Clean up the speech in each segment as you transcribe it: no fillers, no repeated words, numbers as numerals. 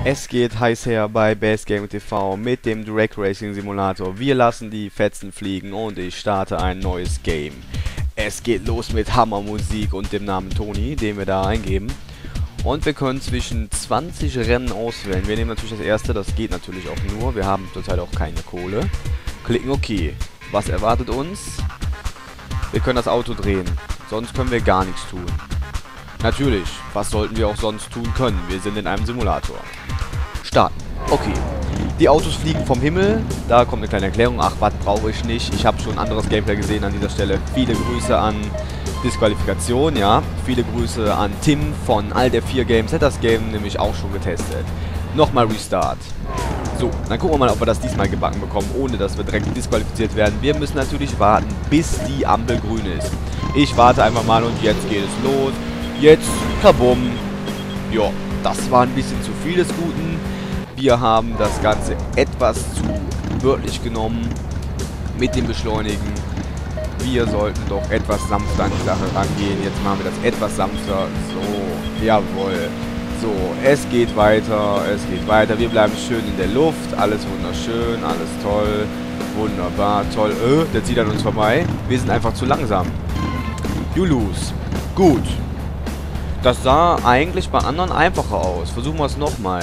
Es geht heiß her bei Best Game TV mit dem Drag Racing Simulator. Wir lassen die Fetzen fliegen und ich starte ein neues Game. Es geht los mit Hammermusik und dem Namen Toni, den wir da eingeben. Und wir können zwischen 20 Rennen auswählen. Wir nehmen natürlich das erste, das geht natürlich auch nur. Wir haben zurzeit auch keine Kohle. Klicken OK. Was erwartet uns? Wir können das Auto drehen. Sonst können wir gar nichts tun. Natürlich, was sollten wir auch sonst tun können? Wir sind in einem Simulator. Starten. Okay. Die Autos fliegen vom Himmel. Da kommt eine kleine Erklärung. Ach, was brauche ich nicht. Ich habe schon anderes Gameplay gesehen an dieser Stelle. Viele Grüße an Disqualifikation, ja. Viele Grüße an Tim von All der 4 Games. Hat das Game nämlich auch schon getestet. Nochmal Restart. So, dann gucken wir mal, ob wir das diesmal gebacken bekommen, ohne dass wir direkt disqualifiziert werden. Wir müssen natürlich warten, bis die Ampel grün ist. Ich warte einfach mal und jetzt geht es los. Jetzt, kabum. Ja, das war ein bisschen zu viel des Guten. Wir haben das Ganze etwas zu wörtlich genommen mit dem Beschleunigen. Wir sollten doch etwas sanfter an die Sache rangehen. Jetzt machen wir das etwas sanfter. So, jawohl. So, es geht weiter, es geht weiter. Wir bleiben schön in der Luft. Alles wunderschön, alles toll. Wunderbar, toll. Der zieht an uns vorbei. Wir sind einfach zu langsam. You lose. Gut. Das sah eigentlich bei anderen einfacher aus. Versuchen wir es nochmal.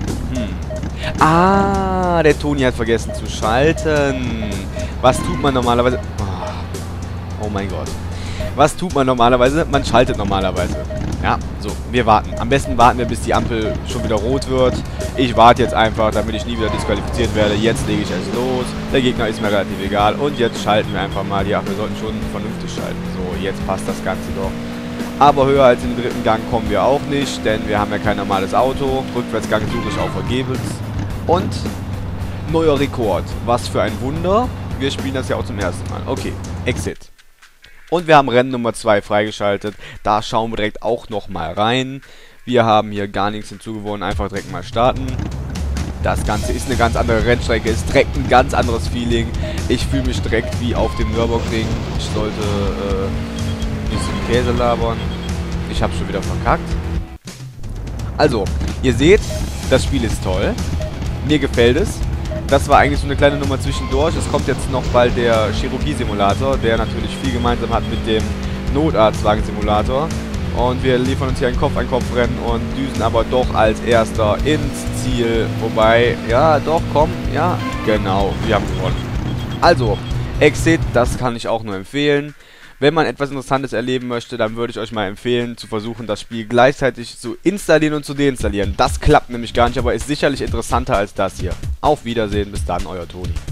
Ah, der Toni hat vergessen zu schalten. Was tut man normalerweise? Oh mein Gott. Was tut man normalerweise? Man schaltet normalerweise. Ja, so, wir warten. Am besten warten wir, bis die Ampel schon wieder rot wird. Ich warte jetzt einfach, damit ich nie wieder disqualifiziert werde. Jetzt lege ich erst los. Der Gegner ist mir relativ egal. Und jetzt schalten wir einfach mal. Ja, wir sollten schon vernünftig schalten. So, jetzt passt das Ganze doch. Aber höher als im dritten Gang kommen wir auch nicht, denn wir haben ja kein normales Auto. Rückwärtsgang suche ich auch vergebens. Und neuer Rekord. Was für ein Wunder. Wir spielen das ja auch zum ersten Mal. Okay, Exit. Und wir haben Rennen Nummer 2 freigeschaltet. Da schauen wir direkt auch nochmal rein. Wir haben hier gar nichts hinzugewonnen. Einfach direkt mal starten. Das Ganze ist eine ganz andere Rennstrecke. Ist direkt ein ganz anderes Feeling. Ich fühle mich direkt wie auf dem Nürburgring. Ich sollte nicht so Käse labern. Ich habe schon wieder verkackt. Also, ihr seht, das Spiel ist toll. Mir gefällt es. Das war eigentlich so eine kleine Nummer zwischendurch. Es kommt jetzt noch bald der Cherokee-Simulator, der natürlich viel gemeinsam hat mit dem Notarztwagen-Simulator. Und wir liefern uns hier ein Kopf-an-Kopf-Rennen und düsen aber doch als Erster ins Ziel. Wobei, ja, doch, komm, ja, genau, wir haben gewonnen. Also, Exit, das kann ich auch nur empfehlen. Wenn man etwas Interessantes erleben möchte, dann würde ich euch mal empfehlen, zu versuchen, das Spiel gleichzeitig zu installieren und zu deinstallieren. Das klappt nämlich gar nicht, aber ist sicherlich interessanter als das hier. Auf Wiedersehen, bis dann, euer Toni.